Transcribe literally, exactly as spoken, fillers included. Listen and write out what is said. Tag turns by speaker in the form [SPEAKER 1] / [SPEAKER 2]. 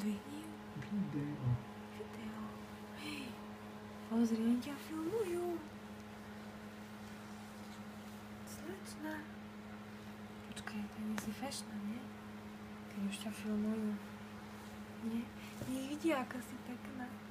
[SPEAKER 1] Zdvihni ju.
[SPEAKER 2] Video.
[SPEAKER 1] Video. Hej, pozri, oni ťa filmujú. Slečna. Počkaj, to nie si fešná, nie? Keď už ťa filmujú. Nie? Nech vidia, aká si pekná.